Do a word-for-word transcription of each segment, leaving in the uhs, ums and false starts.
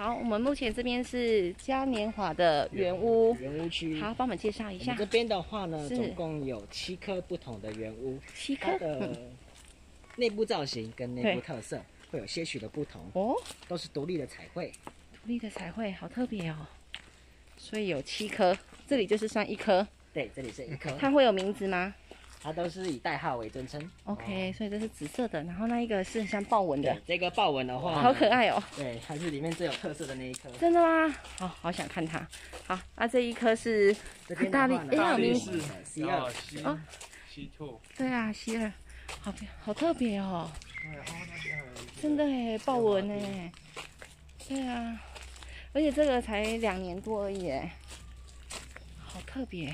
好，我们目前这边是嘉年华的园屋， 园屋区。 好，帮我们介绍一下。 这边的话呢，总共有七颗不同的园屋， 七颗的内部造型跟内部特色会有些许的不同哦，都是独立的彩绘。 独立的彩绘，好特别哦。所以有七颗，这里就是算一颗。 对，这里是一颗。 它会有名字吗？ 它都是以代号为尊称。 OK，、哦、所以这是紫色的，然后那一个是像豹纹的。 这个豹纹的话， 好可爱哦。对， 它是里面最有特色的那一颗。 真的吗？好、哦，好想看它。好，那、啊、这一颗是大力，哎，有名字 C 二哦 ，C two。 对啊 ，C 二，好好特别哦。真的哎，豹纹哎。对啊，而且这个才两年多而已哎，好特别。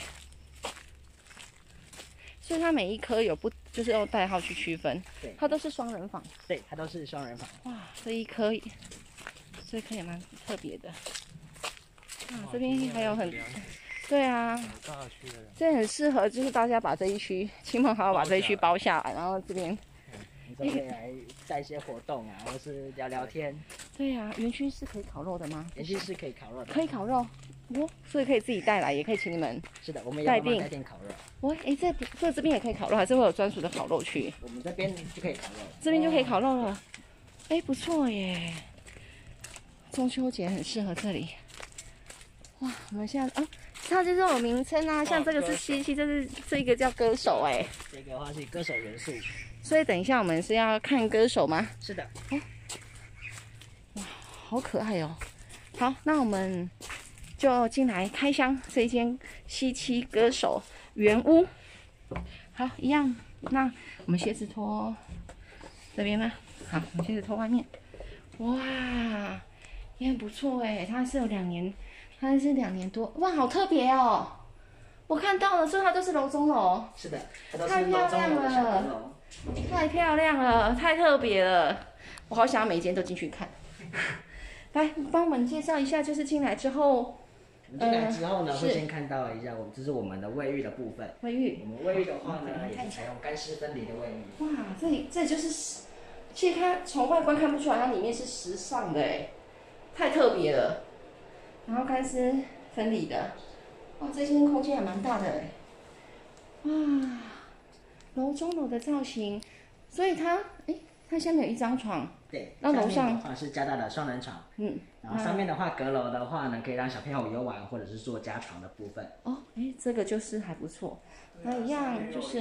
所以它每一颗有不就是用代号去区分，对，它都是双人房， 对，它都是双人房。 哇，这一颗，这一颗也蛮特别的。啊，这边还有很，对啊，这很适合就是大家把这一区亲朋好友把这一区包下来，然后这边， 你这边来带一些活动啊，或是聊聊天。 对啊，园区是可以烤肉的吗？ 园区是可以烤肉的， 可以烤肉。哦，所以可以自己带来，也可以请你们是的，我们带定带定烤肉。 哇，哎，这这这边也可以烤肉，还是会有专属的烤肉区？ 我们这边就可以烤肉， 这边就可以烤肉了。哎，不错耶！中秋节很适合这里。哇，我们现在啊，它就是有名称啊，像这个是七七，这是这个叫歌手哎。 这个的话是歌手元素。 所以等一下我们是要看歌手吗？ 是的。 哦，哇，好可爱哦。好，那我们就进来开箱这一间西七歌手园屋。好，一样。那我们鞋子脱这边吗？好，我们鞋子脱外面。哇，也很不错哎，它是有两年，它是两年多。哇，好特别哦！我看到了，所以它都是楼中楼。 是的，它都是楼中楼的小阁楼。太漂亮了，太特别了，我好想要每一间都进去看。来，帮我们介绍一下，就是进来之后。 进来之后呢，呃、会先看到一下，我们这是我们的卫浴的部分。 卫浴， 我们卫浴的话呢，也是采用干湿分离的卫浴。 哇，这里这里就是，其实它从外观看不出来，它里面是时尚的哎，太特别了。然后干湿分离的，哇，这间空间还蛮大的哎。哇，楼中楼的造型，所以它哎，它下面有一张床。 对， 那楼上的话是加大的双人床， 嗯， 然后上面的话阁楼的话呢，可以让小朋友游玩或者是做加床的部分。 哦，哎，这个就是还不错，那一样就是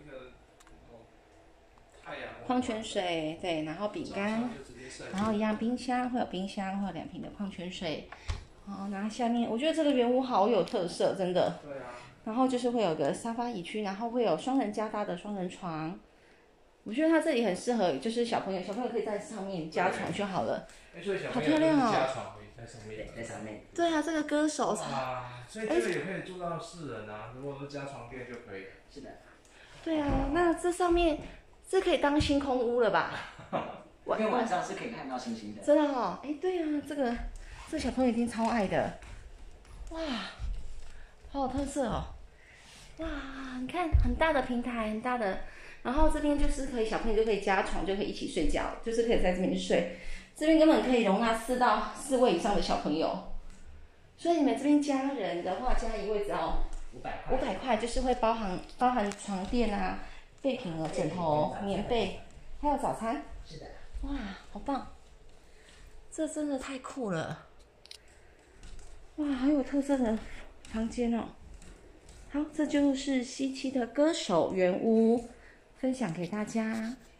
矿泉水，对，然后饼干，然后一样冰箱会有冰箱，会有两瓶的矿泉水，哦，然后下面我觉得这个园屋好有特色，真的。对啊。然后就是会有个沙发椅区，然后会有双人加大的双人床。我觉得它这里很适合，就是小朋友，小朋友可以在上面加床就好了。好漂亮哦！ 加床可以在上面， 在上面。 对啊，这个歌手。 啊，所以这个也可以住到四人啊，如果是加床垫就可以。 是的。 对啊，那这上面这可以当星空屋了吧？ 今天晚上是可以看到星星的。 真的哦，哎，对啊，这个这小朋友一定超爱的。哇，好有特色哦！哇，你看很大的平台，很大的。然后这边就是可以小朋友就可以加床，就可以一起睡觉，就是可以在这边睡。这边根本可以容纳四到四位以上的小朋友。所以你们这边加人的话，加一位只要五百块。五百块就是会包含包含床垫啊、备品啊、枕头、棉被，还有早餐。 是的。 哇，好棒！这真的太酷了。哇，好有特色的房间哦。好，这就是西七的歌手园屋。分享给大家。